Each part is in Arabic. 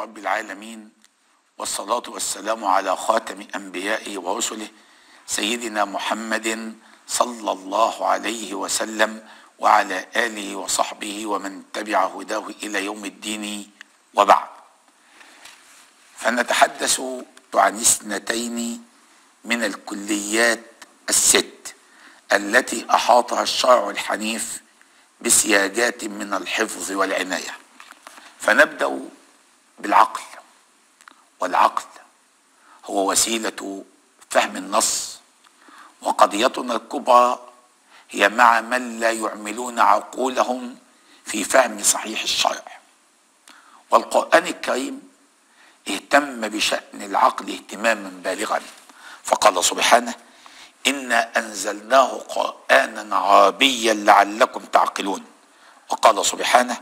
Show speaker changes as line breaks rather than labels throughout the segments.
رب العالمين، والصلاة والسلام على خاتم أنبيائه ورسله سيدنا محمد صلى الله عليه وسلم وعلى آله وصحبه ومن تبع هداه إلى يوم الدين، وبعد. فنتحدث عن اثنتين من الكليات الست التي أحاطها الشرع الحنيف بسياجات من الحفظ والعناية. فنبدأ بالعقل، والعقل هو وسيلة فهم النص، وقضيتنا الكبرى هي مع من لا يعملون عقولهم في فهم صحيح الشرع. والقرآن الكريم اهتم بشأن العقل اهتماما بالغا، فقال سبحانه: إنا أنزلناه قرآنا عربيا لعلكم تعقلون. وقال سبحانه: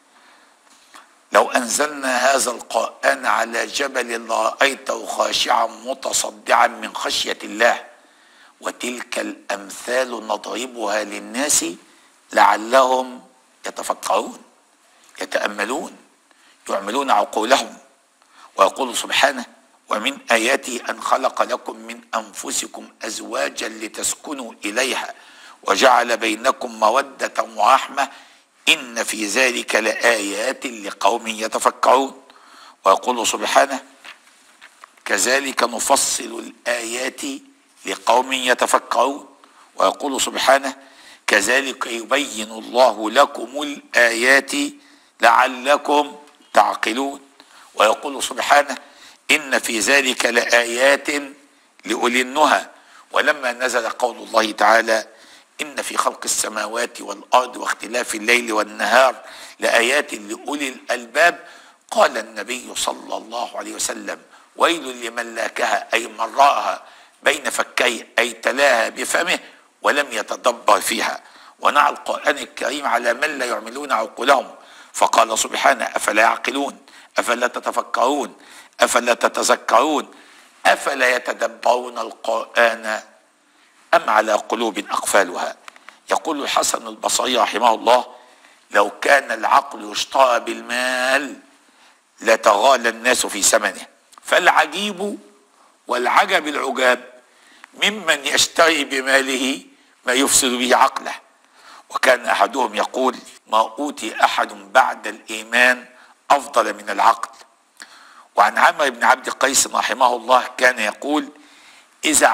لو أنزلنا هذا القرآن على جبل لرأيته خاشعا متصدعا من خشية الله وتلك الأمثال نضربها للناس لعلهم يتفكرون يتأملون يعملون عقولهم. ويقول سبحانه: ومن آياته أن خلق لكم من أنفسكم أزواجا لتسكنوا إليها وجعل بينكم مودة ورحمة إن في ذلك لآيات لقوم يتفكرون. ويقول سبحانه: كذلك نفصل الآيات لقوم يتفكرون. ويقول سبحانه: كذلك يبين الله لكم الآيات لعلكم تعقلون. ويقول سبحانه: إن في ذلك لآيات لأولي النهى. ولما نزل قول الله تعالى: إن في خلق السماوات والأرض واختلاف الليل والنهار لآيات لأولي الألباب، قال النبي صلى الله عليه وسلم: ويل لمن لاكها، أي من رآها بين فكيه، أي تلاها بفمه ولم يتدبر فيها. ونعى القرآن الكريم على من لا يعملون عقولهم، فقال سبحانه: أفلا يعقلون، أفلا تتفكرون، أفلا تتذكرون، أفلا يتدبرون القرآن أم على قلوب أقفالها. يقول الحسن البصري رحمه الله: لو كان العقل يشترى بالمال لتغالى الناس في ثمنه. فالعجيب والعجب العجاب ممن يشتري بماله ما يفسد به عقله. وكان أحدهم يقول: ما أوتي أحد بعد الإيمان أفضل من العقل. وعن عمرو بن عبد القيس رحمه الله كان يقول: إذا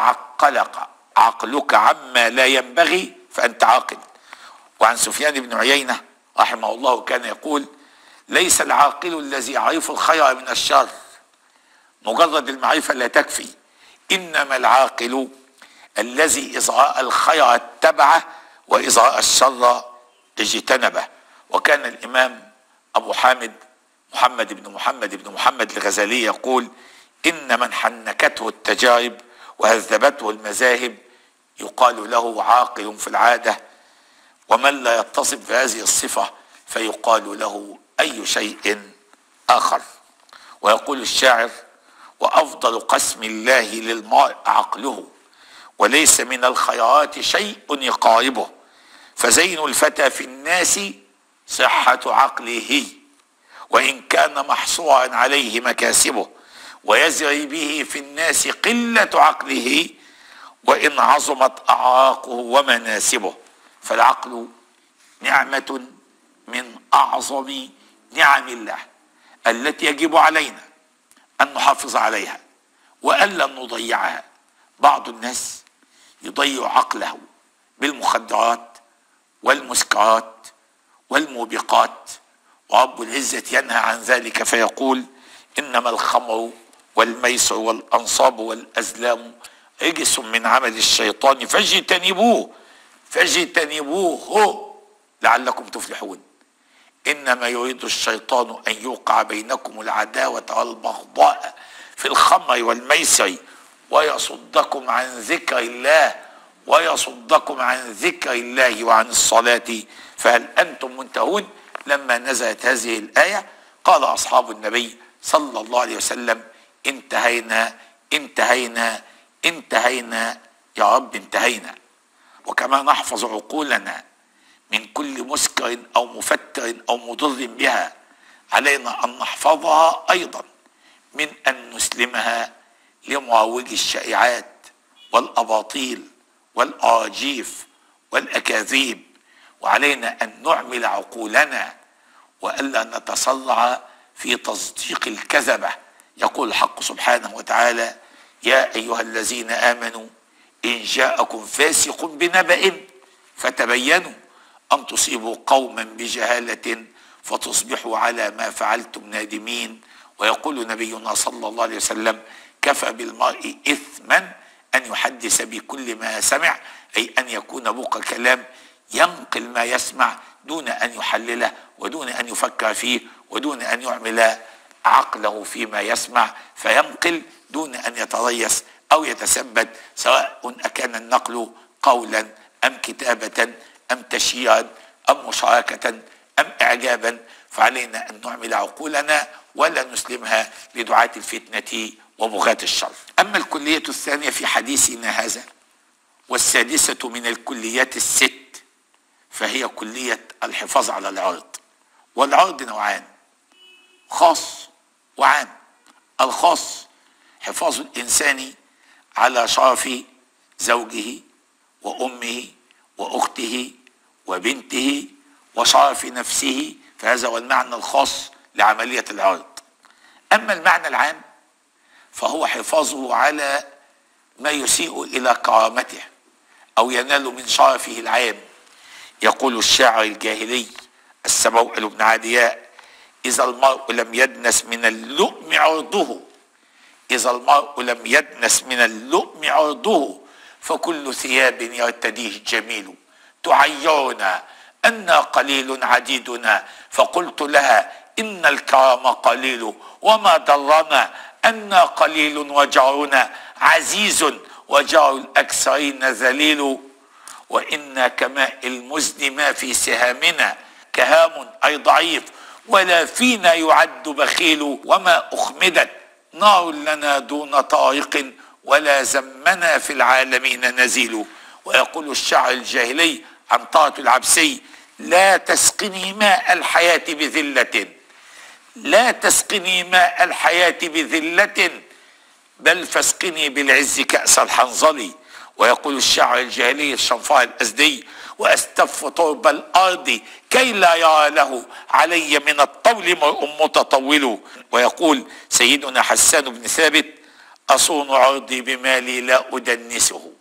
عقلك عما لا ينبغي فأنت عاقل. وعن سفيان بن عيينة رحمه الله كان يقول: ليس العاقل الذي يعرف الخير من الشر، مجرد المعرفة لا تكفي، إنما العاقل الذي إذا رأى الخير اتبعه وإذا رأى الشر اجتنبه. وكان الإمام أبو حامد محمد بن محمد الغزالي يقول: إن من حنكته التجارب وهذبته المذاهب يقال له عاقل في العادة، ومن لا يتصف بهذه الصفة فيقال له أي شيء آخر. ويقول الشاعر: وأفضل قسم الله للمرء عقله، وليس من الخيرات شيء يقاربه، فزين الفتى في الناس صحة عقله، وإن كان محصورا عليه مكاسبه، ويزري به في الناس قلة عقله، وإن عظمت أعراقه ومناسبه. فالعقل نعمة من أعظم نعم الله التي يجب علينا أن نحافظ عليها وألا نضيعها. بعض الناس يضيع عقله بالمخدرات والمسكرات والموبقات، ورب العزة ينهى عن ذلك فيقول: إنما الخمر والميسر والأنصاب والأزلام رجس من عمل الشيطان فاجتنبوه لعلكم تفلحون. إنما يريد الشيطان أن يوقع بينكم العداوة والبغضاء في الخمر والميسر ويصدكم عن ذكر الله وعن الصلاة فهل أنتم منتهون. لما نزلت هذه الآية قال أصحاب النبي صلى الله عليه وسلم: انتهينا يا رب انتهينا. وكما نحفظ عقولنا من كل مسكر أو مفتر أو مضر بها علينا أن نحفظها أيضا من أن نسلمها لمروج الشائعات والأباطيل والأراجيف والأكاذيب، وعلينا أن نعمل عقولنا وألا نتسرع في تصديق الكذبة. يقول الحق سبحانه وتعالى: يا أيها الذين آمنوا إن جاءكم فاسق بنبأ فتبينوا أن تصيبوا قوما بجهالة فتصبحوا على ما فعلتم نادمين. ويقول نبينا صلى الله عليه وسلم: كفى بالمرء إثما أن يحدث بكل ما سمع، أي أن يكون بق كلام ينقل ما يسمع دون أن يحلله ودون أن يفكر فيه ودون أن يعمل عقله فيما يسمع، فينقل دون أن يتريث أو يتثبت، سواء أكان النقل قولا أم كتابة أم تشييعا أم مشاركة أم إعجابا. فعلينا أن نعمل عقولنا ولا نسلمها لدعاة الفتنة وبغاة الشر. أما الكلية الثانية في حديثنا هذا والسادسة من الكليات الست، فهي كلية الحفاظ على العرض. والعرض نوعان: خاص وعام. الخاص حفاظ الإنسان على شرف زوجه وأمه وأخته وبنته وشرف نفسه، فهذا هو المعنى الخاص لعملية العرض. أما المعنى العام فهو حفاظه على ما يسيء إلى كرامته أو ينال من شرفه العام. يقول الشاعر الجاهلي السبوئل بن عدياء: إذا المرء لم يدنس من اللؤم عرضه، إذا المرء لم يدنس من اللؤم عرضه، فكل ثياب يرتديه الجميل تعيرنا أنا قليل عديدنا. فقلت لها: إن الكرم قليل وما ضرنا أنا قليل وجارنا عزيز وجار الأكثرين ذليل. وإنا كماء المزن ما في سهامنا كهام أي ضعيف ولا فينا يعد بخيل. وما أخمدت نار لنا دون طارق ولا زمنا في العالمين نزيل. ويقول الشاعر الجاهلي عن طارة العبسي: لا تسقني ماء الحياة بذلة، لا تسقني ماء الحياة بذلة، بل فاسقني بالعز كأس الحنظل. ويقول الشاعر الجاهلي الشنفار الأزدي: وأستف ترب الأرض كي لا يرى له علي من الطول مرء متطول. ويقول سيدنا حسان بن ثابت: أصون عرضي بمالي لا أدنسه،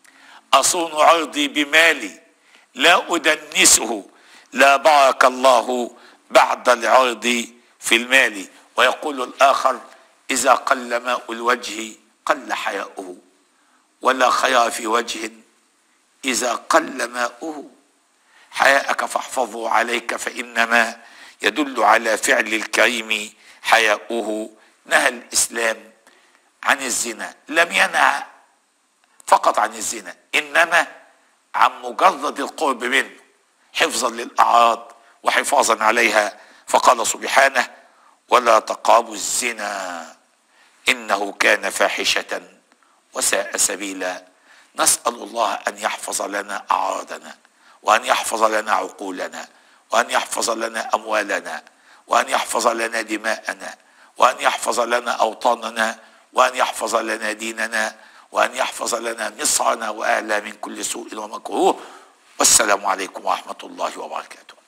أصون عرضي بمالي لا أدنسه، لا بارك الله بعد العرض في المال. ويقول الآخر: إذا قل ماء الوجه قل حياؤه، ولا خير في وجه إذا قل ماؤه. حياءك فاحفظه عليك فإنما يدل على فعل الكريم حياؤه. نهى الإسلام عن الزنا، لم ينهى فقط عن الزنا، إنما عن مجرد القرب منه حفظا للأعراض وحفاظا عليها. فقال سبحانه: ولا تقربوا الزنا إنه كان فاحشة وساء سبيلا. نسأل الله أن يحفظ لنا أعراضنا، وأن يحفظ لنا عقولنا، وأن يحفظ لنا أموالنا، وأن يحفظ لنا دماءنا، وأن يحفظ لنا أوطاننا، وأن يحفظ لنا ديننا، وأن يحفظ لنا مصرنا وأهلها من كل سوء ومكروه. والسلام عليكم ورحمة الله وبركاته.